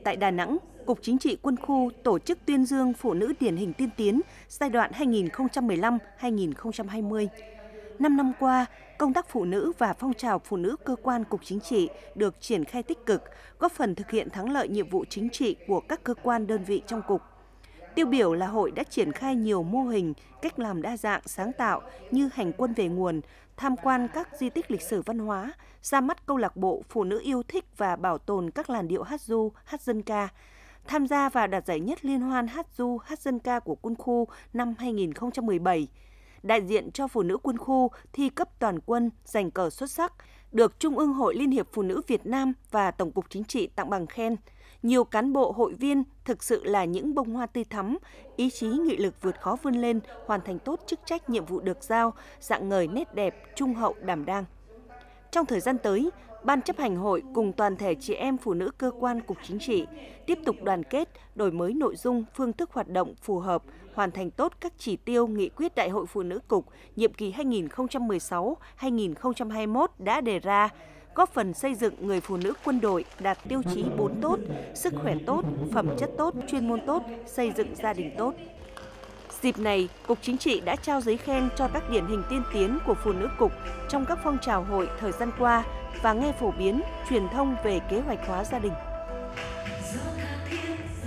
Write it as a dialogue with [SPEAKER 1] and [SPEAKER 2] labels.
[SPEAKER 1] Tại Đà Nẵng, Cục Chính trị Quân khu tổ chức tuyên dương phụ nữ điển hình tiên tiến giai đoạn 2015-2020. 5 năm qua, công tác phụ nữ và phong trào phụ nữ cơ quan Cục Chính trị được triển khai tích cực, góp phần thực hiện thắng lợi nhiệm vụ chính trị của các cơ quan đơn vị trong Cục. Tiêu biểu là hội đã triển khai nhiều mô hình, cách làm đa dạng, sáng tạo như hành quân về nguồn, tham quan các di tích lịch sử văn hóa, ra mắt câu lạc bộ phụ nữ yêu thích và bảo tồn các làn điệu hát ru, hát dân ca, tham gia và đạt giải nhất liên hoan hát ru, hát dân ca của quân khu năm 2017. Đại diện cho phụ nữ quân khu thi cấp toàn quân giành cờ xuất sắc, được Trung ương Hội Liên hiệp Phụ nữ Việt Nam và Tổng cục Chính trị tặng bằng khen. Nhiều cán bộ hội viên thực sự là những bông hoa tươi thắm, ý chí nghị lực vượt khó vươn lên, hoàn thành tốt chức trách nhiệm vụ được giao, rạng ngời nét đẹp, trung hậu đảm đang. Trong thời gian tới, Ban chấp hành hội cùng toàn thể chị em phụ nữ cơ quan Cục Chính trị tiếp tục đoàn kết, đổi mới nội dung, phương thức hoạt động phù hợp, hoàn thành tốt các chỉ tiêu nghị quyết Đại hội Phụ nữ Cục nhiệm kỳ 2016-2021 đã đề ra, góp phần xây dựng người phụ nữ quân đội đạt tiêu chí 4 tốt, sức khỏe tốt, phẩm chất tốt, chuyên môn tốt, xây dựng gia đình tốt. Dịp này, Cục Chính trị đã trao giấy khen cho các điển hình tiên tiến của phụ nữ Cục trong các phong trào hội thời gian qua và nghe phổ biến, truyền thông về kế hoạch hóa gia đình.